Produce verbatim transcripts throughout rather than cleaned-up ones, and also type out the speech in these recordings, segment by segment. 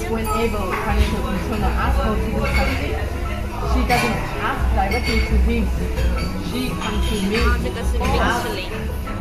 whenever financial controller asks her to do something, she doesn't ask directly to him. She comes to me. 然后这个是冰淇淋。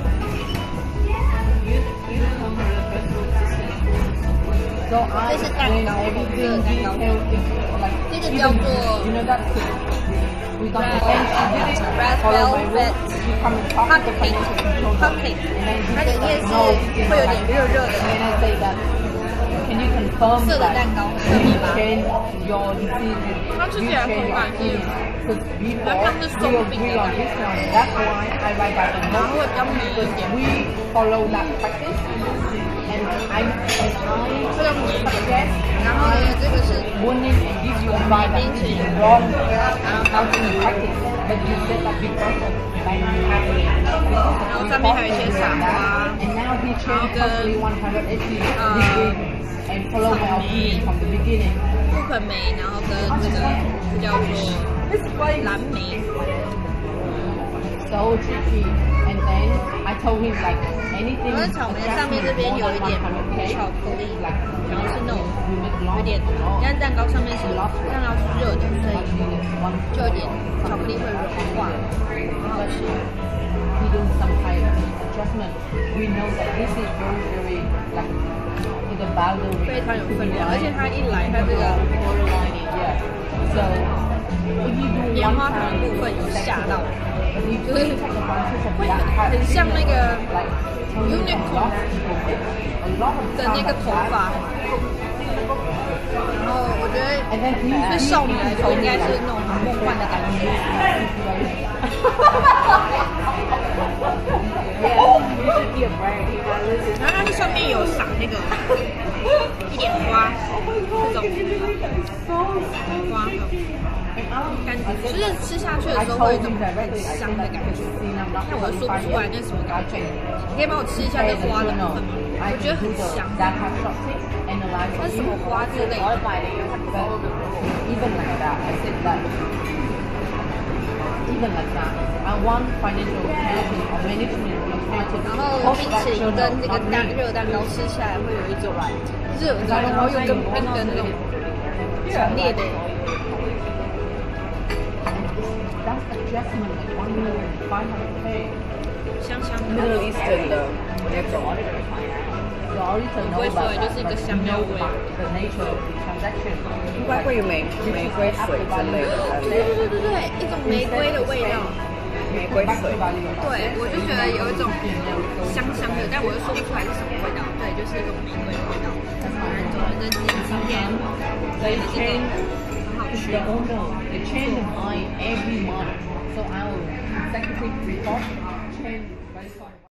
So I 这是蛋糕， everything 这个蛋糕。 detail is like 这个叫做 you know that cake. We got the Red- and she did it. red Follow my velvet rules. She come and talk to the cupcake financial controller. cupcake， And then he 它里 said 面 that 是 no, this is 会有 not 点 like 热热的 And then I say that can you confirm 色的 that 蛋糕，色密 you 码。 change your decision? 它吃 You 起来 change 口 your 感是 opinion. Because 它 before 像是 we 松饼 agree 的 on 感觉， this one. That's why I write by the 然后 note. 会比较绵一 Because 点。 we follow that practice. And I, and I 这个绵一点。 suggest 然后呢，这个是 warning and give you advice that this is wrong how to practice. But you said that because of like happening. 然后上面还有一些傻瓜， And now he 然后 changed 跟 totally one hundred eighty 呃 degree and follow my opinion from the beginning. 覆盆梅，然后跟这个这叫做蓝莓。 So tricky. And then I told him like anything. 然后草莓上面这边有一点巧克力，然后是那种有点，因为蛋糕上面是蛋糕是热的，所以就有点巧克力会融化，很好吃。 He doing some kind of adjustment. We know that this is very very like with the boundary. 非常有分量，而且它一来，它这个 Yeah. So if you do 棉 one 花糖 time, 部分有吓到， if you 就是 take advantage of 会 that 很 part, 很像那个 like unicorn a lot of 的那个头发。然后我觉得对少女来说应该是那种很梦幻的感觉。然后它这上面有撒那个一点花，这种花的，感觉就是吃下去的时候会有一种很香的感觉。但我又说不出来那是什么感觉，你可以帮我吃一下那花的部分吗？我觉得很香。它是什么花之类的？ Even like that, I said that. Even like that, I want financial accounting or management accounting. 然后冰淇淋跟这个蛋热蛋糕吃起来会有一种热的，然后又跟冰的那种强烈的。 That's adjustment like one million five hundred k. 香香的。 Middle Eastern 的那种。 The auditor knows about that, but you know about the nature of the transaction. 应该会有玫玫瑰水之类的， 对对对对，一种玫瑰的味道。 玫瑰水。 对，我就觉得有一种香香的，但我又说不出来是什么味道。对，就是一种玫瑰的味道。反正总而言之，今天所以这个很好吃。 The owner, they change the mind every month. So our executive report change very soon.